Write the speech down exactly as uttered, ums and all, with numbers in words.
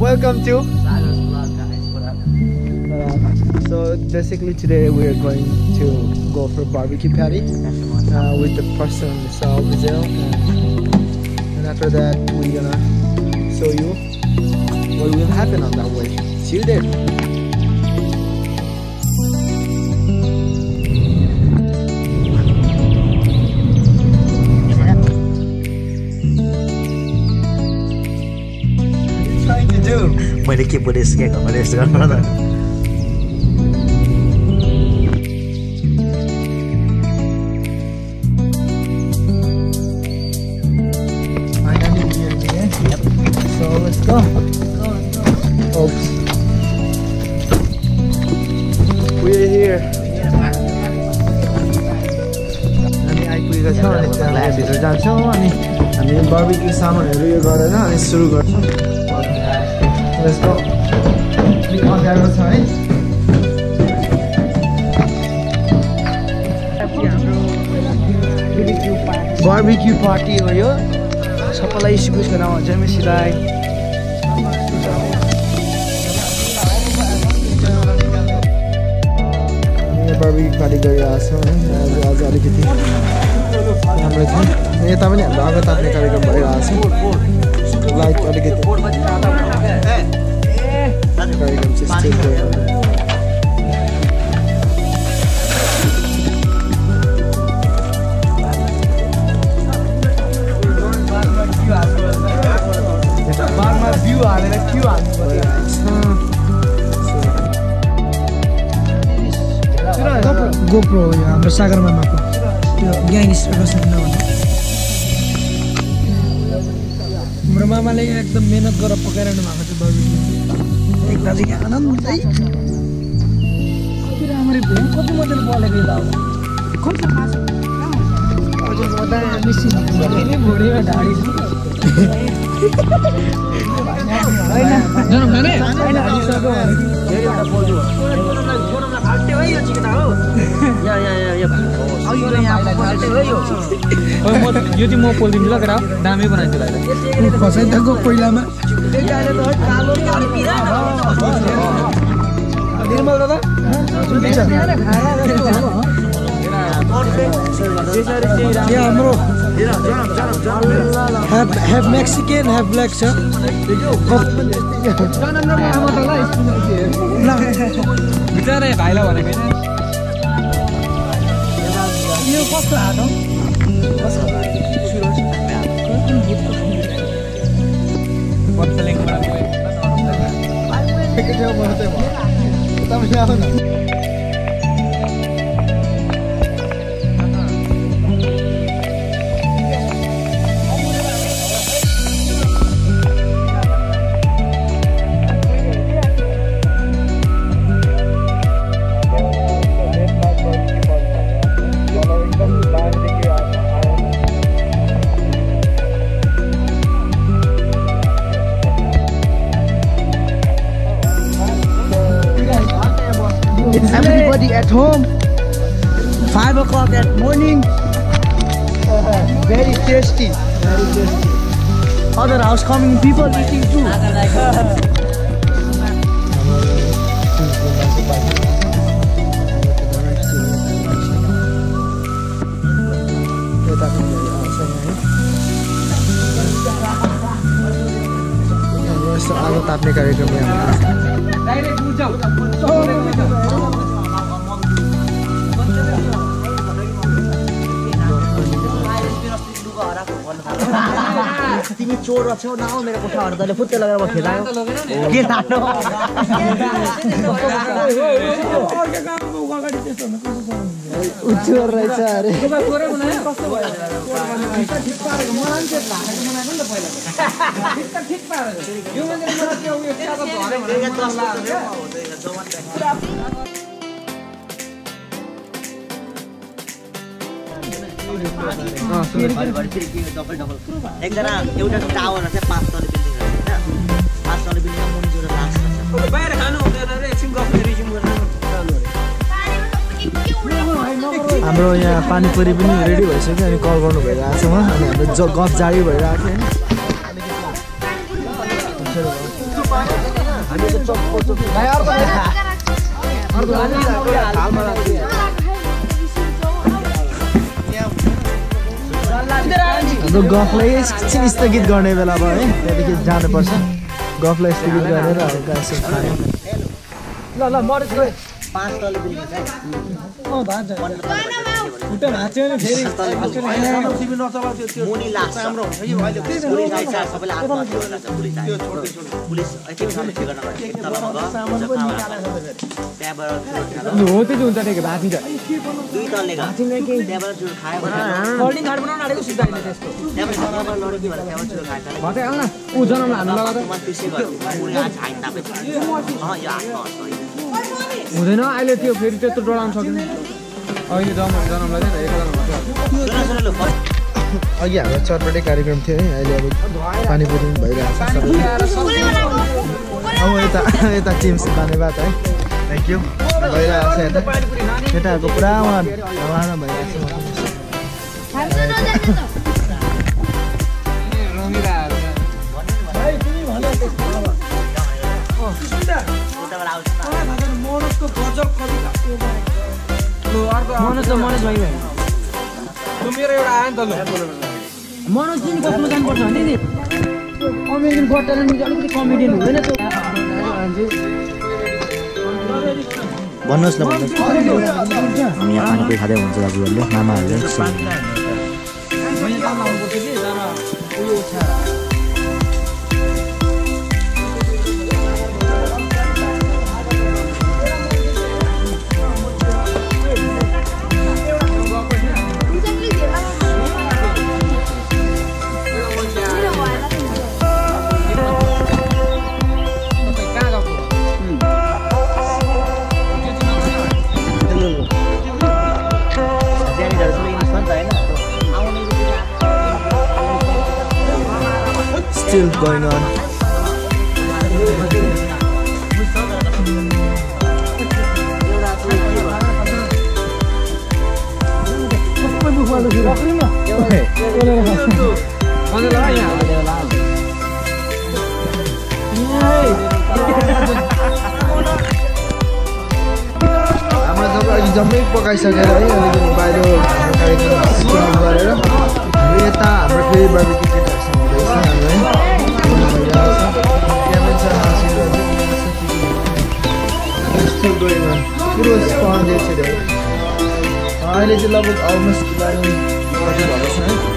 Welcome to so basically today we are going to go for barbecue patty uh, with the person Misheal Bhujel, and, and after that we're gonna show you what will happen on that way. See you there. मैले के police के rest गर्नु न So let's go. Oops. We're here. हामी आइपुगेका छौँ अनि त्यहाँ भित्र जान्छौँ अनि हामी बार्बिक्यू सामानहरू यो गरेर अनि सुरु गर्छौँ. Let's go. अँध्यारो छ है. बार्बिक्यू पार्टी हो यो. सबैलाई सिकुसको नाम हुन्छ मिसिलाई. हामी बार्बिक्यू पार्टी गरिरहेको छौँ है. आज अलिकति राम्रो छ. यता पनि हाम्रो आगो ताप्ने कार्यक्रम भइरहेको छ. लाइट अलिकति कार्यक्रम चाहिँ स्टेज गयो. बारमा भ्यू हालेर क्यू हाल्नु पर्छ. गोप्रो हो यो हाम्रो सागरमामाको त्यो ग्याङस्टरको सामना हो. हाम्रो मामाले एकदम मेहनत गरेर पकाइरहनु भएको छ बार्बिक्यू. एक दाजु के आनन्दै कति राम्ररी भयो. कति मजाले बलेको यो दाउ. कस्तो खास हजुर मदा मिसिन नि भुडीमा ढाडी छ हैन जन खाने हैन हालिसक्यो भने धेरै एउटा बोल्छु फोनमा फोनमा फाल्टे हो यो चिकन हो. या या या या अघि यो यहाँ फाल्टे हो यो. ओइ म यो चाहिँ म पोल्दिन्छु ल केटा. दामी बनाइदिन्छु ल. कसै तको पहिलामा अहिले त कालो कालो पिरा निर्मल दादा यहाँ हाम्रो have Mexican, have black sir. बिचारा भाइला भनेको यो कस्तो हात हो. Everybody at home, five o'clock at morning. Very tasty, very tasty. Other house coming people eating too. आगो ताप्ने कार्यक्रम तिमी चोर रछौ न मेरो कोठाहरु तले फुत्ते लगेर म खेलायो के थाहा उच्चोर रहेछ अरे कोरे बनाए कस्तो भयो ठिक पारेको मलाई के लागेको बनाएको नि त पहिला ठिक ठिक पारेको यो मान्छे मलाई के उयो क्या त भरे भने दस लाख हुँदैन जवान एकजना एउटा टावर चाहिँ पाँच तले बिल्डिङ होइन पाँच तले बिल्डिङ मुनि जोडेर लास्ट छ बाहिर खानु हुँदैन रे एकछिन गफ रिज्युम गर्न हाम्रो यहाँ पानीपुरी पनि रेडी भइसक्यो अनि कल गर्नु भइरहेको छ अनि हाम्रो गफ जारी भइरहेको थियो हामी त चप्पो चप्पो भाइ अर्को अर्को हालमा राख्दिए हाम्रो गफलाई एकछिन स्थगित गर्ने बेला भयो है त्यहाँदेखि जानुपर्छ गफलाई स्थगित गरेर हल्का यसो खायो ल ल मरेछ गए पाँच तले बिल्डिङ छ अँ भात खुट्टा भाँच्यो नि फेरि टिभी नचलाउँथ्यो त्यो मुनि लास्ट राम्रो हुन्छ कि अहिले पुलिस आइछ सबैले आत्मा थियो होला पुलिस आयो पुलिस एकछिन समय ठिक गर्न नि हो त्यो हुन्छ नि भाँची त दुई तलले भाँचिने के त्यहाँबाट जुन खायो फोल्डिङ कार्ड बनाउन आडेको सुताइले त्यसको त्यहाँबाट सबैबाट लड्यो कि भनेर त्यहाँबाट जुन खायो भाँचे आउन ऊ जन्मलाई हान्नु लगाउँदा म त्यसै गर्छु मुनि आज हाइन तापे अँ यो हातमा हुँदैन अहिले त्यो फेरि त्यत्रो डराउन सक्दैन अहिले जन्म जन्मलाई चाहिँ एकजना अघि हाम्रो चटपटे कार्यक्रम थियो है अहिले अब पानीपुरी भइरहेको छ सबै अब यता यता चिम्स खाने बात है थ्याङ्क यू भइरहेको छ यता केटाहरूको पुरा उहाँ रमाइलो भइरहेको मनोज त मनोज भाइ भाइ मेरो एउटा आयो नि त ल मनोज चाहिँ कस्तो जानुपर्छ भने नि अमेरिकन गट ट्यालेन्ट अलिकति कमेडियन हुँदैन त्यो भन्नुहोस् न भन्नुहोस् हामी यहाँ पानीपुरी खाँदै हुन्छ दाजुहरूले मामाहरूले still going on. हाम्रो जब जम्मै पकाइसकेर है अलिकति बाहिर कार्यक्रम गरेर यता हाम्रो फेरि बारबेक्यू केटाहरूसँग हुँदैछ हाम्रो है पुरो स्पन्ज चाहिँ अहिले चाहिँ लगभग अलमोस्ट इलेभेन बजी भएको छ है